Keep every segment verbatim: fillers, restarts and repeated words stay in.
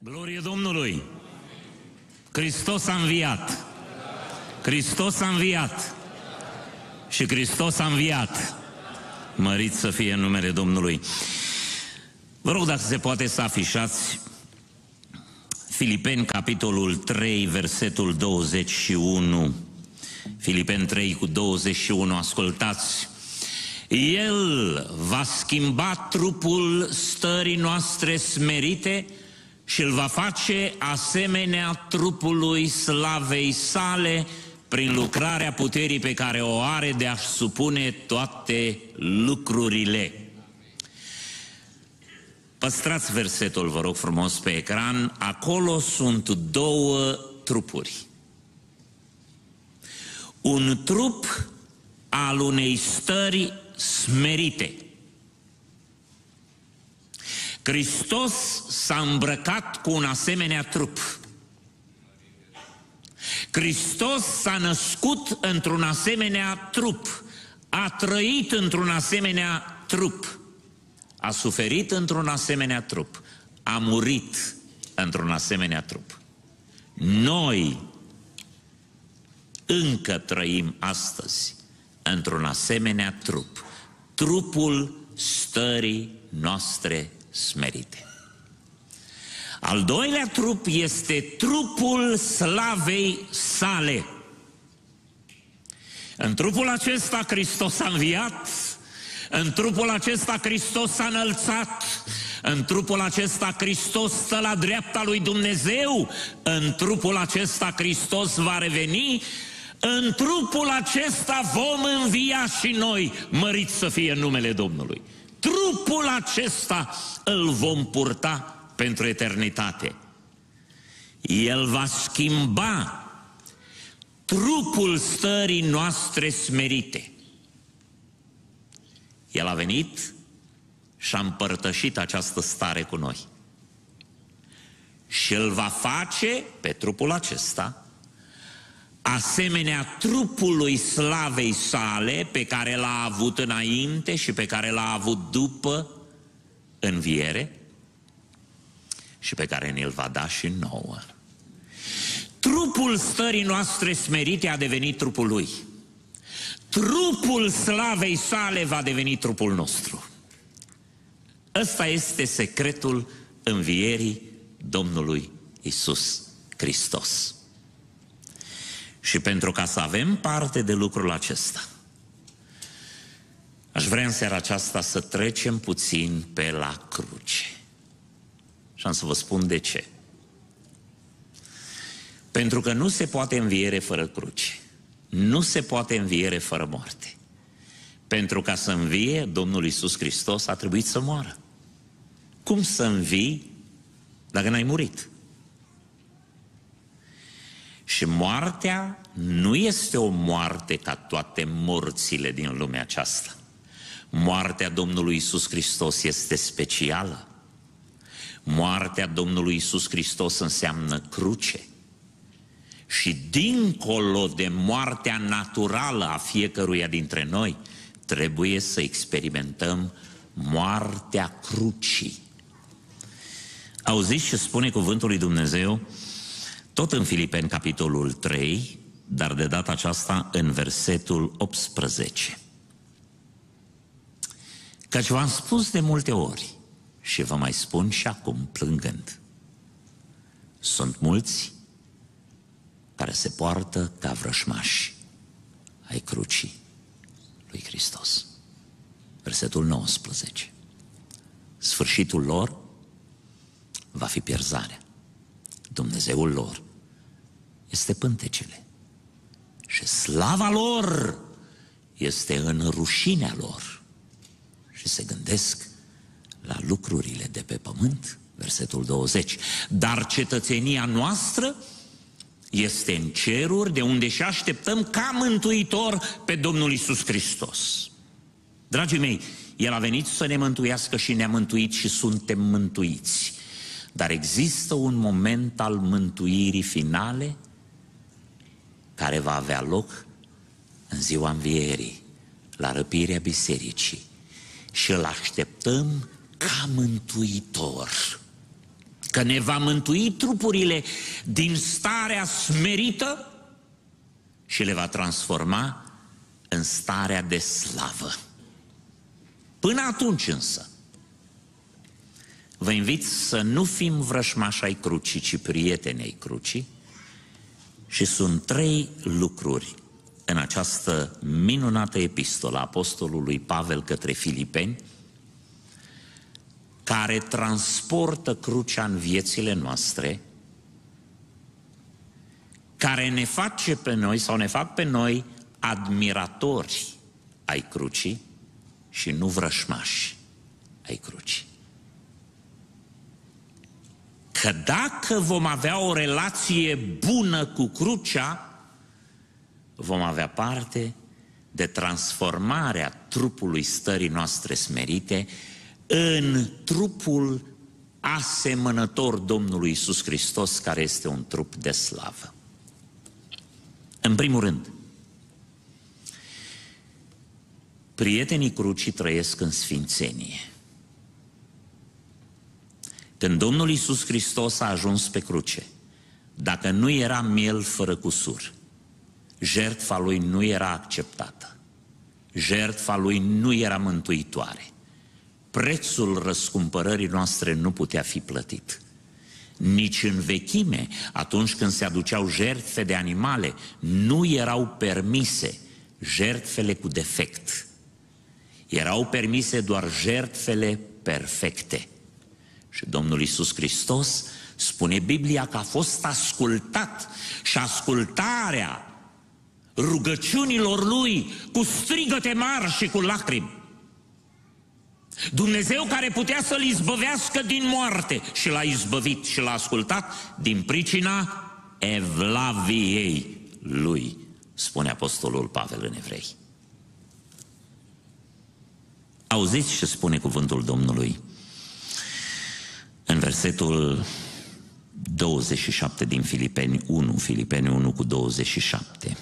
Glorie Domnului! Hristos a înviat! Hristos a înviat! Și Hristos a înviat! Mărit să fie în numele Domnului! Vă rog dacă se poate să afișați Filipeni, capitolul trei, versetul douăzeci și unu. Filipeni trei cu douăzeci și unu, ascultați. El va schimba trupul stării noastre smerite și îl va face asemenea trupului slavei sale prin lucrarea puterii pe care o are de a-și supune toate lucrurile. Păstrați versetul, vă rog frumos, pe ecran. Acolo sunt două trupuri. Un trup al unei stări smerite. Hristos s-a îmbrăcat cu un asemenea trup. Hristos s-a născut într-un asemenea trup. A trăit într-un asemenea trup. A suferit într-un asemenea trup. A murit într-un asemenea trup. Noi încă trăim astăzi într-un asemenea trup. Trupul stării noastre smerite. Al doilea trup este trupul slavei sale. În trupul acesta Hristos a înviat, în trupul acesta Hristos s-a înălțat, în trupul acesta Hristos stă la dreapta lui Dumnezeu, în trupul acesta Hristos va reveni, în trupul acesta vom învia și noi, mărit să fie numele Domnului. Trupul acesta îl vom purta pentru eternitate. El va schimba trupul stării noastre smerite. El a venit și a împărtășit această stare cu noi. Și îl va face pe trupul acesta asemenea trupului slavei sale pe care l-a avut înainte și pe care l-a avut după înviere și pe care ne-l va da și nouă. Trupul stării noastre smerite a devenit trupul lui. Trupul slavei sale va deveni trupul nostru. Ăsta este secretul învierii Domnului Iisus Hristos. Și pentru ca să avem parte de lucrul acesta, aș vrea în seara aceasta să trecem puțin pe la cruce. Și am să vă spun de ce. Pentru că nu se poate înviere fără cruce. Nu se poate înviere fără moarte. Pentru ca să învie, Domnul Iisus Hristos a trebuit să moară. Cum să învii dacă n-ai murit? Și moartea nu este o moarte ca toate morțile din lumea aceasta. Moartea Domnului Iisus Hristos este specială. Moartea Domnului Iisus Hristos înseamnă cruce. Și dincolo de moartea naturală a fiecăruia dintre noi, trebuie să experimentăm moartea crucii. Auziți ce spune cuvântul lui Dumnezeu? Tot în Filipeni, capitolul trei, dar de data aceasta în versetul optsprezece. Căci v-am spus de multe ori și vă mai spun și acum plângând. Sunt mulți care se poartă ca vrășmași ai crucii lui Hristos. Versetul nouăsprezece. Sfârșitul lor va fi pierzarea. Dumnezeul lor este pântecele și slava lor este în rușinea lor și se gândesc la lucrurile de pe pământ. Versetul douăzeci. Dar cetățenia noastră este în ceruri, de unde și așteptăm ca mântuitor pe Domnul Iisus Hristos. Dragii mei, El a venit să ne mântuiască și ne-a mântuit și suntem mântuiți. Dar există un moment al mântuirii finale care va avea loc în ziua învierii, la răpirea bisericii. Și îl așteptăm ca mântuitor. că ne va mântui trupurile din starea smerită și le va transforma în starea de slavă. Până atunci însă, vă invit să nu fim vrășmași ai crucii, ci prieteni ai crucii. Și sunt trei lucruri în această minunată epistolă a apostolului Pavel către Filipeni care transportă crucea în viețile noastre, care ne face pe noi sau ne fac pe noi admiratori ai crucii și nu vrășmași ai crucii. Că dacă vom avea o relație bună cu crucea, vom avea parte de transformarea trupului stării noastre smerite în trupul asemănător Domnului Iisus Hristos, care este un trup de slavă. În primul rând, prietenii crucii trăiesc în sfințenie. Când Domnul Iisus Hristos a ajuns pe cruce, dacă nu era miel fără cusur, jertfa Lui nu era acceptată, jertfa Lui nu era mântuitoare, prețul răscumpărării noastre nu putea fi plătit. Nici în vechime, atunci când se aduceau jertfe de animale, nu erau permise jertfele cu defect. Erau permise doar jertfele perfecte. Și Domnul Iisus Hristos, spune Biblia, că a fost ascultat și ascultarea rugăciunilor Lui cu strigăte mari și cu lacrimi. Dumnezeu care putea să-L izbăvească din moarte și L-a izbăvit și L-a ascultat din pricina evlaviei Lui, spune Apostolul Pavel în Evrei. Auziți ce spune cuvântul Domnului în versetul douăzeci și șapte din Filipeni unu, Filipeni unu cu douăzeci și șapte.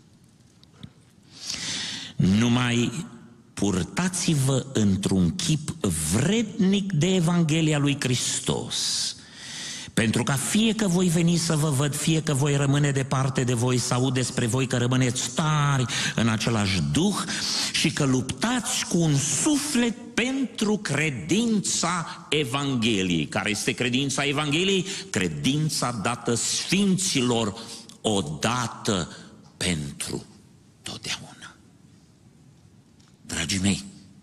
Numai purtați-vă într-un chip vrednic de Evanghelia lui Hristos, pentru ca fie că voi veni să vă văd, fie că voi rămâne departe de voi, să aud despre voi că rămâneți tari în același duh și că luptați cu un suflet pentru credința Evangheliei. Care este credința Evangheliei? Credința dată sfinților odată pentru totdeauna. Dragii mei,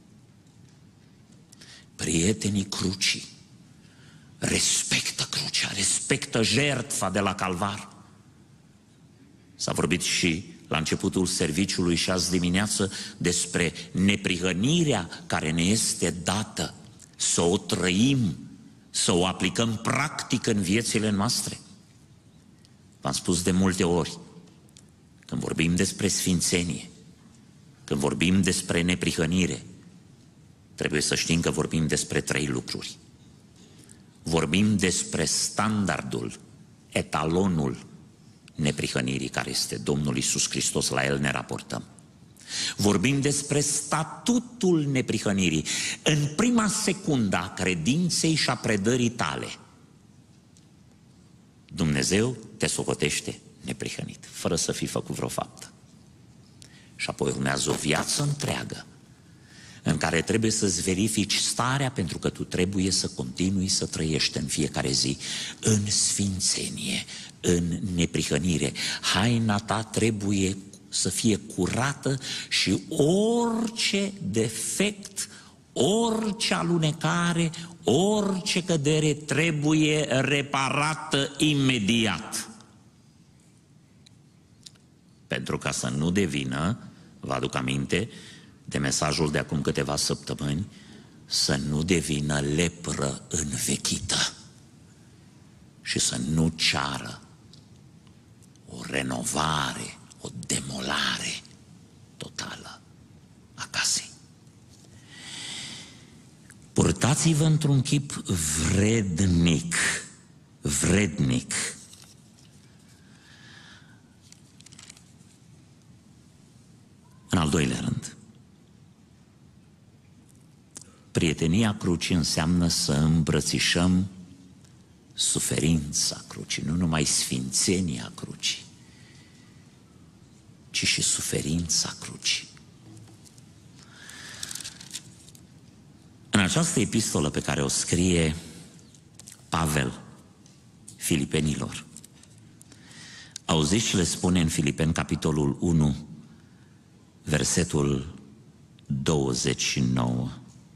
prietenii crucii respectă crucea, respectă jertfa de la Calvar. S-a vorbit și la începutul serviciului și azi dimineață despre neprihănirea care ne este dată, să o trăim, să o aplicăm practic în viețile noastre. V-am spus de multe ori, când vorbim despre sfințenie, când vorbim despre neprihănire, trebuie să știm că vorbim despre trei lucruri. Vorbim despre standardul, etalonul neprihănirii, care este Domnul Iisus Hristos, la El ne raportăm. Vorbim despre statutul neprihănirii. În prima secundă a credinței și a predării tale, Dumnezeu te socotește neprihănit, fără să fi făcut vreo faptă. Și apoi urmează o viață întreagă în care trebuie să-ți verifici starea, pentru că tu trebuie să continui să trăiești în fiecare zi în sfințenie, în neprihănire. Haina ta trebuie să fie curată și orice defect, orice alunecare, orice cădere trebuie reparată imediat. Pentru ca să nu devină, vă aduc aminte de mesajul de acum câteva săptămâni, să nu devină lepră învechită și să nu ceară o renovare, o demolare totală a casei. Purtați-vă într-un chip vrednic, vrednic. În al doilea rând, prietenia crucii înseamnă să îmbrățișăm suferința crucii, nu numai sfințenia crucii, ci și suferința crucii. În această epistolă pe care o scrie Pavel Filipenilor, auziți ce le spune în Filipeni, capitolul unu, versetul douăzeci și nouă.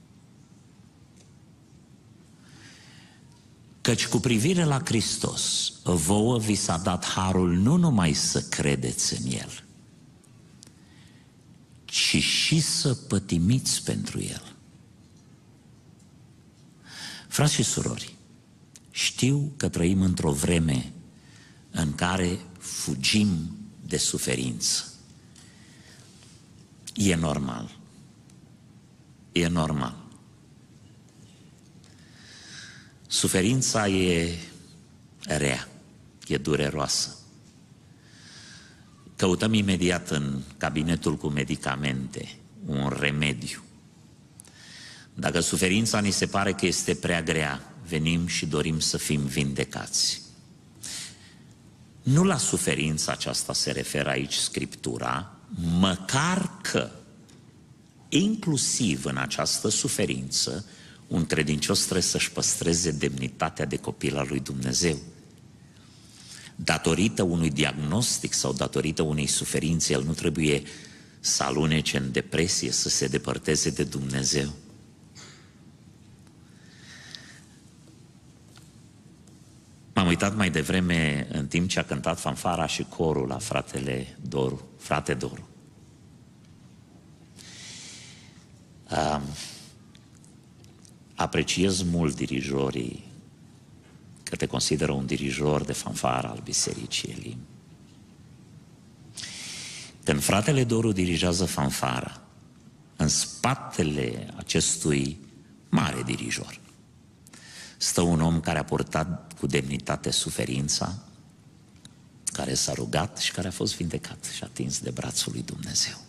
Căci cu privire la Hristos, vouă vi s-a dat harul nu numai să credeți în El, ci și să pătimiți pentru El. Frați și surori, știu că trăim într-o vreme în care fugim de suferință. E normal. E normal. Suferința e rea, e dureroasă. Căutăm imediat în cabinetul cu medicamente un remediu. Dacă suferința ni se pare că este prea grea, venim și dorim să fim vindecați. Nu la suferința aceasta se referă aici Scriptura, măcar că, inclusiv în această suferință, un credincios trebuie să-și păstreze demnitatea de copil al lui Dumnezeu. Datorită unui diagnostic sau datorită unei suferințe, el nu trebuie să alunece în depresie, să se depărteze de Dumnezeu. M-am uitat mai devreme în timp ce a cântat fanfara și corul la fratele Doru, frate Doru. Um, apreciez mult dirijorii, că te consideră un dirijor de fanfară al Bisericii Elim. Când fratele Doru dirigează fanfara, în spatele acestui mare dirijor stă un om care a purtat cu demnitate suferința, care s-a rugat și care a fost vindecat și atins de brațul lui Dumnezeu.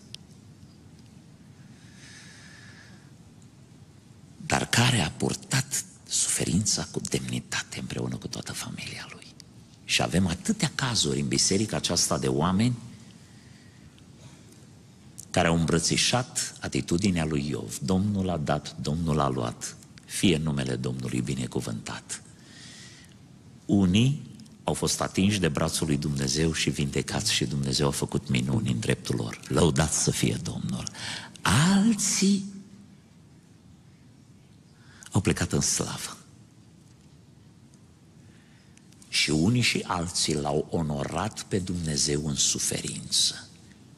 Dar care a purtat suferința cu demnitate împreună cu toată familia lui. Și avem atâtea cazuri în biserica aceasta de oameni care au îmbrățișat atitudinea lui Iov. Domnul a dat, Domnul a luat, fie numele Domnului binecuvântat. Unii au fost atinși de brațul lui Dumnezeu și vindecați și Dumnezeu a făcut minuni în dreptul lor. Lăudat să fie Domnul. Alții au plecat în slavă. Și unii și alții l-au onorat pe Dumnezeu în suferință.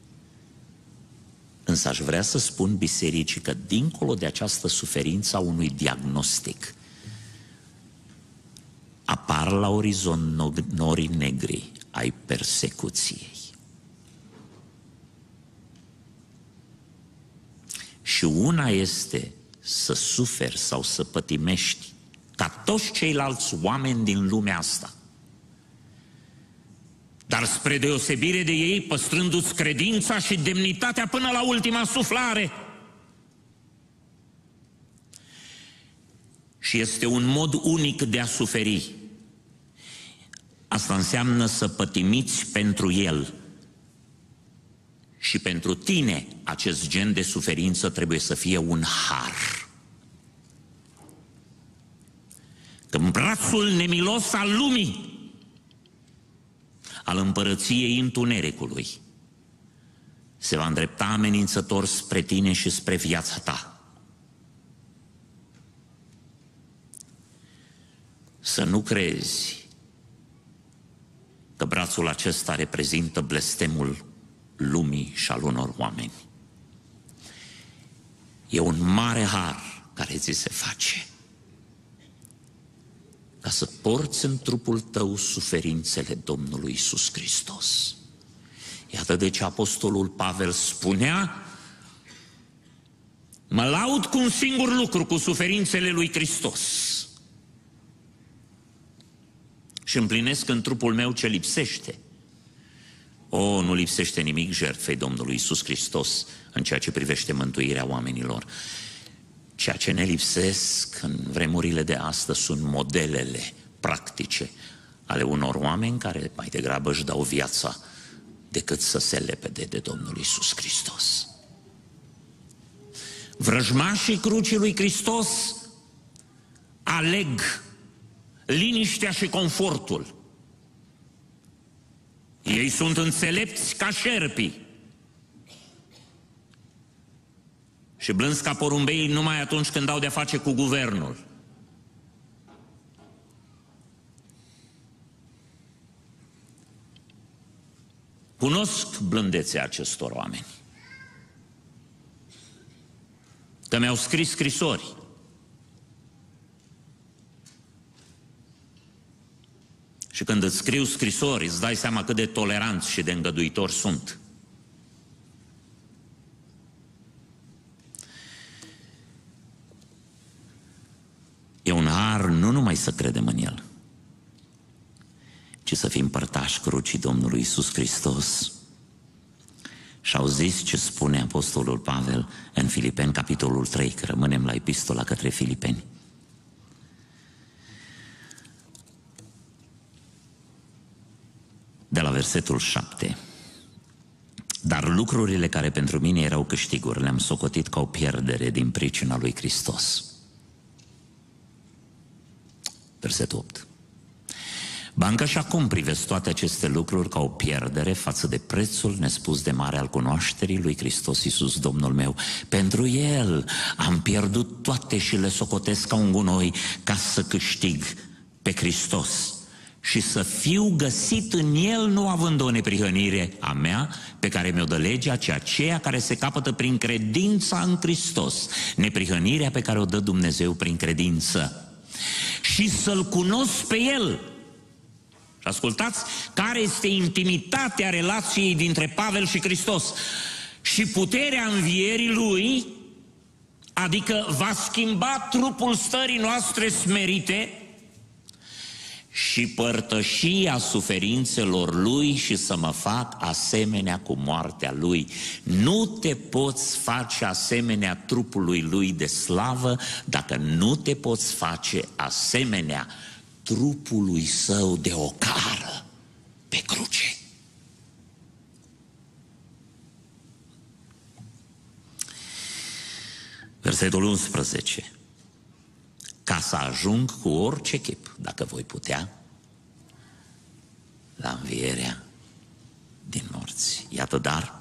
Însă aș vrea să spun bisericii că dincolo de această suferință a unui diagnostic, apar la orizont norii negri ai persecuției. Și una este să suferi sau să pătimești ca toți ceilalți oameni din lumea asta, dar spre deosebire de ei, păstrându-ți credința și demnitatea până la ultima suflare. Și este un mod unic de a suferi. Asta înseamnă să pătimiți pentru el. Și pentru tine acest gen de suferință trebuie să fie un har. Că în brațul nemilos al lumii, al împărăției întunericului, se va îndrepta amenințător spre tine și spre viața ta. Să nu crezi că brațul acesta reprezintă blestemul lumii și al unor oameni. E un mare har care ți se face ca să porți în trupul tău suferințele Domnului Iisus Hristos. Iată de ce apostolul Pavel spunea: mă laud cu un singur lucru, cu suferințele lui Hristos, și împlinesc în trupul meu ce lipsește. O, nu lipsește nimic jertfei Domnului Iisus Hristos în ceea ce privește mântuirea oamenilor. Ceea ce ne lipsesc în vremurile de astăzi sunt modelele practice ale unor oameni care mai degrabă își dau viața decât să se lepede de Domnul Iisus Hristos. Vrăjmașii crucii lui Hristos aleg liniștea și confortul. Ei sunt înțelepți ca șerpii și blânzi ca porumbeii numai atunci când au de-a face cu guvernul. Cunosc blândețea acestor oameni, că mi-au scris scrisori. Și când îți scriu scrisori, îți dai seama cât de toleranți și de îngăduitori sunt. E un har nu numai să credem în El, ci să fim părtași crucii Domnului Iisus Hristos. Și auziți ce spune Apostolul Pavel în Filipeni, capitolul trei, că rămânem la epistola către Filipeni. De la versetul șapte. Dar lucrurile care pentru mine erau câștiguri le-am socotit ca o pierdere din pricina lui Hristos. Versetul opt. Ba încă și acum privesc toate aceste lucruri ca o pierdere față de prețul nespus de mare al cunoașterii lui Hristos Iisus Domnul meu. Pentru El am pierdut toate și le socotesc ca un gunoi, ca să câștig pe Hristos și să fiu găsit în El, nu având o neprihănire a mea, pe care mi-o dă legea, ci aceea care se capătă prin credința în Hristos, neprihănirea pe care o dă Dumnezeu prin credință. Și să-L cunosc pe El. Și ascultați care este intimitatea relației dintre Pavel și Hristos. Și puterea învierii Lui, adică va schimba trupul stării noastre smerite și părtășia suferințelor Lui și să mă fac asemenea cu moartea Lui. Nu te poți face asemenea trupului Lui de slavă dacă nu te poți face asemenea trupului Său de ocară pe cruce. Versetul unsprezece. Ca să ajung cu orice chip, dacă voi putea, la învierea din morți. Iată, dar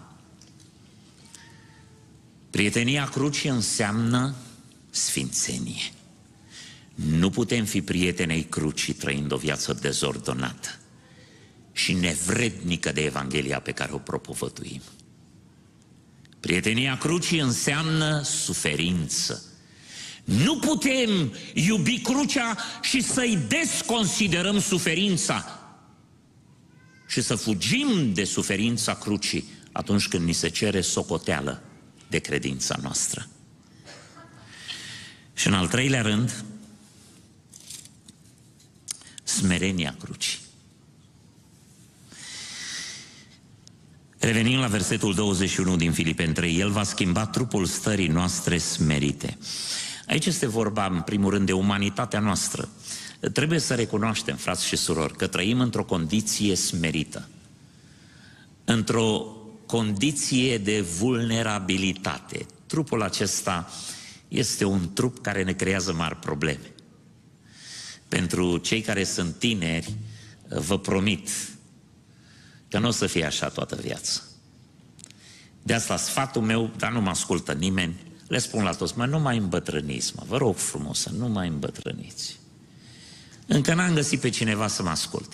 prietenia crucii înseamnă sfințenie. Nu putem fi prieteni ai crucii trăind o viață dezordonată și nevrednică de Evanghelia pe care o propovăduim. Prietenia crucii înseamnă suferință. Nu putem iubi crucea și să-i desconsiderăm suferința și să fugim de suferința crucii atunci când ni se cere socoteală de credința noastră. Și în al treilea rând, smerenia crucii. Revenim la versetul douăzeci și unu din Filipeni trei, El va schimba trupul stării noastre smerite. Aici este vorba, în primul rând, de umanitatea noastră. Trebuie să recunoaștem, frați și surori, că trăim într-o condiție smerită, într-o condiție de vulnerabilitate. Trupul acesta este un trup care ne creează mari probleme. Pentru cei care sunt tineri, vă promit că nu o să fie așa toată viața. De asta sfatul meu, dar nu mă ascultă nimeni, le spun la toți, mă, nu mai îmbătrâniți, mă, vă rog frumos să nu mai îmbătrâniți. Încă n-am găsit pe cineva să mă asculte.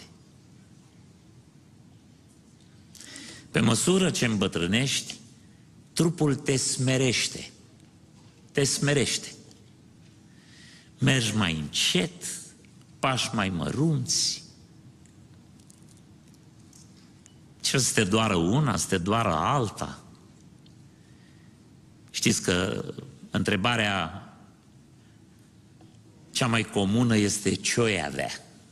Pe măsură ce îmbătrânești, trupul te smerește. Te smerește. Mergi mai încet, pași mai mărunți. Ce să te doară una, să te doară alta. Știți că întrebarea cea mai comună este ce-o avea.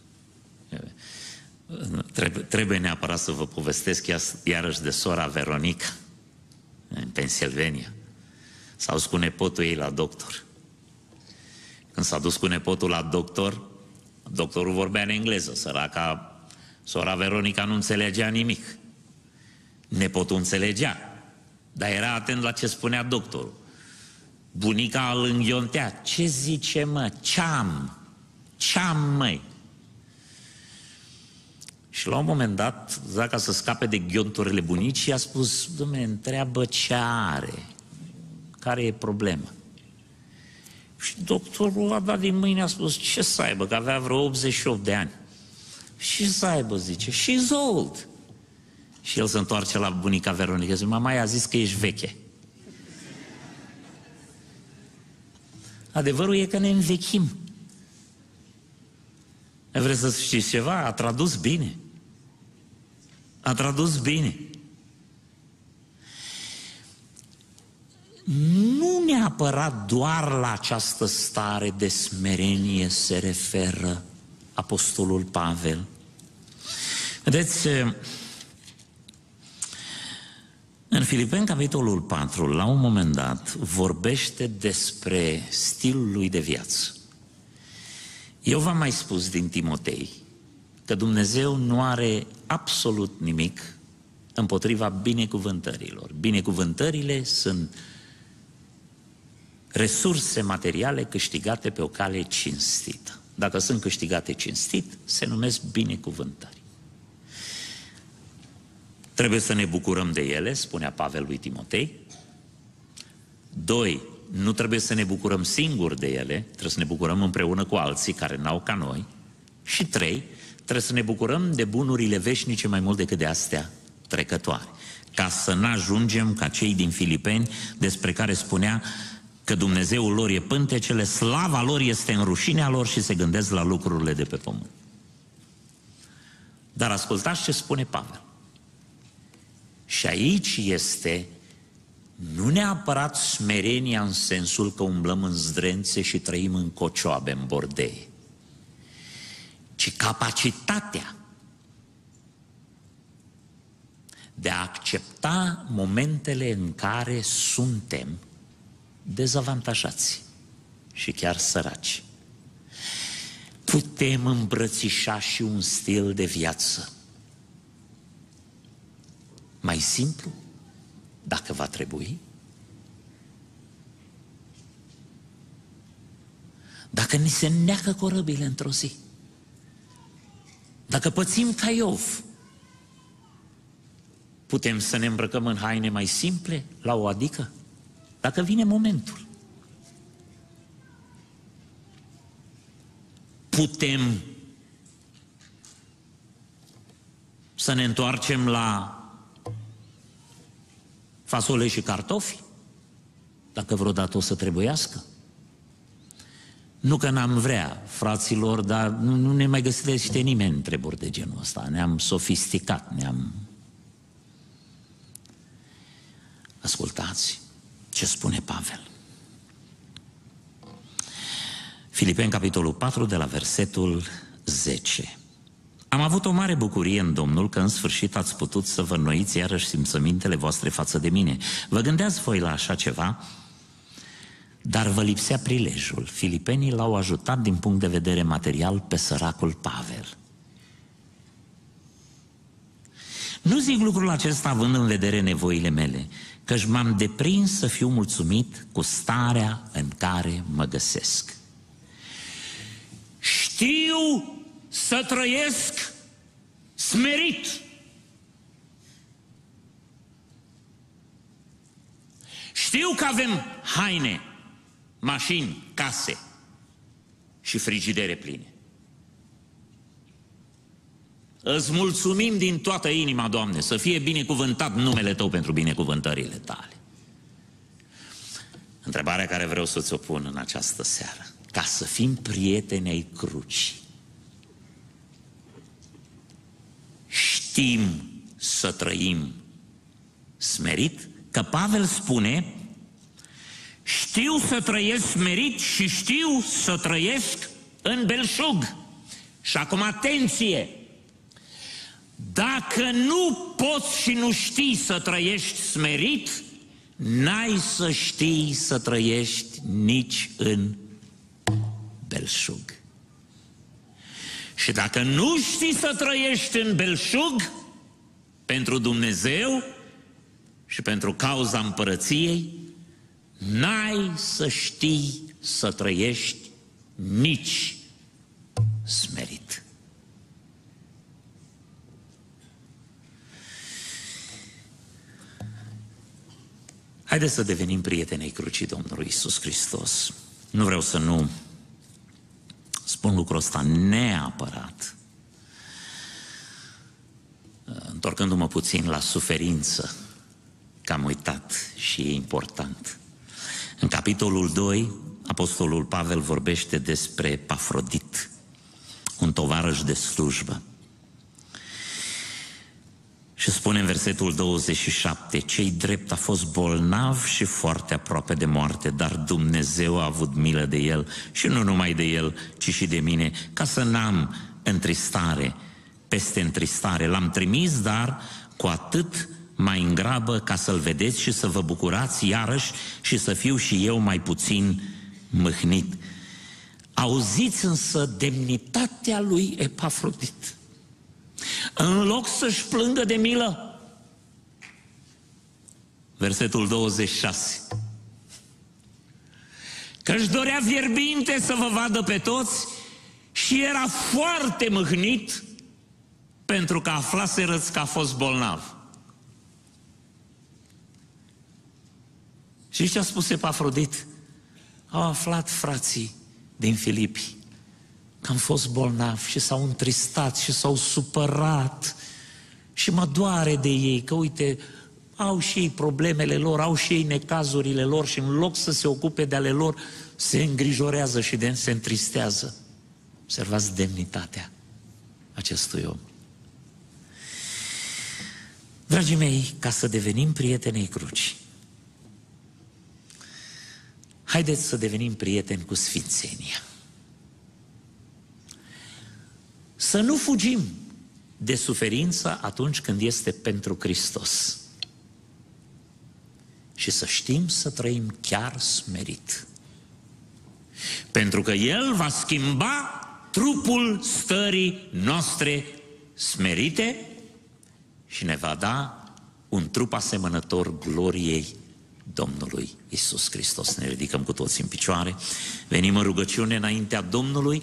Trebuie, trebuie neapărat să vă povestesc iarăși de sora Veronica în Pennsylvania. S-a dus cu nepotul ei la doctor. Când s-a dus cu nepotul la doctor, Doctorul vorbea în engleză, săraca, sora Veronica nu înțelegea nimic. Nepotul înțelegea, dar era atent la ce spunea doctorul. Bunica îl înghiontea. Ce zice, mă? Ce-am? Ce-am, măi? Și la un moment dat, ca să scape de ghionturile bunicii, a spus: Dumnezeu, întreabă ce are, care e problema. Și doctorul a dat din mâine, a spus: ce să aibă, că avea vreo optzeci și opt de ani. Și să aibă, zice, she's old. Și el se întoarce la bunica Veronica, zice: mama i-a zis că ești veche. Adevărul e că ne învechim. Vreți să știți ceva? A tradus bine. A tradus bine. Nu neapărat doar la această stare de smerenie se referă apostolul Pavel. Vedeți, în Filipeni, capitolul patru, la un moment dat, vorbește despre stilul lui de viață. Eu v-am mai spus din Timotei că Dumnezeu nu are absolut nimic împotriva binecuvântărilor. Binecuvântările sunt resurse materiale câștigate pe o cale cinstită. Dacă sunt câștigate cinstit, se numesc binecuvântări. Trebuie să ne bucurăm de ele, spunea Pavel lui Timotei. Doi, nu trebuie să ne bucurăm singuri de ele, trebuie să ne bucurăm împreună cu alții care n-au ca noi. Și trei, trebuie să ne bucurăm de bunurile veșnice mai mult decât de astea trecătoare, ca să n-ajungem ca cei din Filipeni, despre care spunea că Dumnezeul lor e pântecele, slava lor este în rușinea lor și se gândesc la lucrurile de pe pământ. Dar ascultați ce spune Pavel. Și aici este nu neapărat smerenia în sensul că umblăm în zdrențe și trăim în cocioabe, în bordeie, ci capacitatea de a accepta momentele în care suntem dezavantajați și chiar săraci. Putem îmbrățișa și un stil de viață mai simplu, dacă va trebui. Dacă ni se neacă corăbile într-o zi, dacă pățim ca Iov, putem să ne îmbrăcăm în haine mai simple, la o adică, dacă vine momentul. Putem să ne întoarcem la fasole și cartofi, dacă vreodată o să trebuiască. Nu că n-am vrea, fraților, dar nu, nu ne mai găsește nimeni întrebări de genul ăsta. Ne-am sofisticat, ne-am... Ascultați ce spune Pavel. Filipeni, capitolul patru, de la versetul zece. Am avut o mare bucurie în Domnul că în sfârșit ați putut să vă înnoiți iarăși simțămintele voastre față de mine. Vă gândeați voi la așa ceva, dar vă lipsea prilejul. Filipenii l-au ajutat din punct de vedere material pe săracul Pavel. Nu zic lucrul acesta având în vedere nevoile mele, căci m-am deprins să fiu mulțumit cu starea în care mă găsesc. Știu să trăiesc smerit. Știu că avem haine, mașini, case și frigidere pline. Îți mulțumim din toată inima, Doamne, să fie binecuvântat numele Tău pentru binecuvântările Tale. Întrebarea care vreau să ți-o pun în această seară: ca să fim prieteni ai crucii, știm să trăim smerit? Că Pavel spune: știu să trăiesc smerit și știu să trăiesc în belșug. Și acum atenție! Dacă nu poți și nu știi să trăiești smerit, n-ai să știi să trăiești nici în belșug. Și dacă nu știi să trăiești în belșug pentru Dumnezeu și pentru cauza împărăției, n-ai să știi să trăiești nici smerit. Haideți să devenim prietenii crucii Domnului Iisus Hristos. Nu vreau să nu spun lucrul ăsta neapărat, întorcându-mă puțin la suferință, că am uitat și e important. În capitolul doi, apostolul Pavel vorbește despre Epafrodit, un tovarăș de slujbă. Și spune în versetul douăzeci și șapte, cei drept a fost bolnav și foarte aproape de moarte, dar Dumnezeu a avut milă de el și nu numai de el, ci și de mine, ca să n-am întristare peste întristare. L-am trimis, dar cu atât mai în grabă ca să-l vedeți și să vă bucurați iarăși și să fiu și eu mai puțin mâhnit. Auziți însă demnitatea lui Epafrodit. În loc să-și plângă de milă, versetul douăzeci și șase, că își dorea fierbinte să vă vadă pe toți și era foarte mâhnit pentru că aflaserăți că a fost bolnav. Și ce a spus Epafrodit? Au aflat frații din Filipi că am fost bolnav și s-au întristat și s-au supărat și mă doare de ei, că uite, au și ei problemele lor, au și ei necazurile lor și în loc să se ocupe de ale lor, se îngrijorează și de se întristează. Observați demnitatea acestui om. Dragii mei, ca să devenim prietenii crucii, haideți să devenim prieteni cu sfințenia. Să nu fugim de suferință atunci când este pentru Hristos. Și să știm să trăim chiar smerit. Pentru că El va schimba trupul stării noastre smerite și ne va da un trup asemănător gloriei Domnului Iisus Hristos. Ne ridicăm cu toți în picioare, venim în rugăciune înaintea Domnului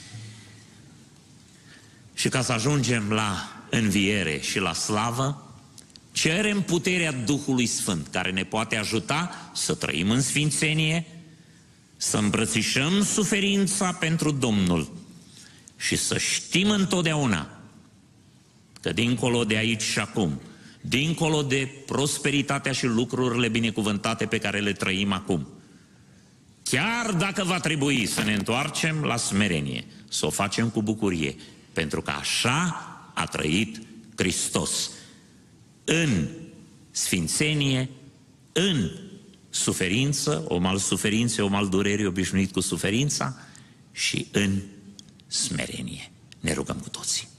și ca să ajungem la înviere și la slavă, cerem puterea Duhului Sfânt, care ne poate ajuta să trăim în sfințenie, să îmbrățișăm suferința pentru Domnul și să știm întotdeauna că dincolo de aici și acum, dincolo de prosperitatea și lucrurile binecuvântate pe care le trăim acum, chiar dacă va trebui să ne întoarcem la smerenie, să o facem cu bucurie, pentru că așa a trăit Hristos. În sfințenie, în suferință, om al suferinței, om al durerii, obișnuit cu suferința, și în smerenie. Ne rugăm cu toții.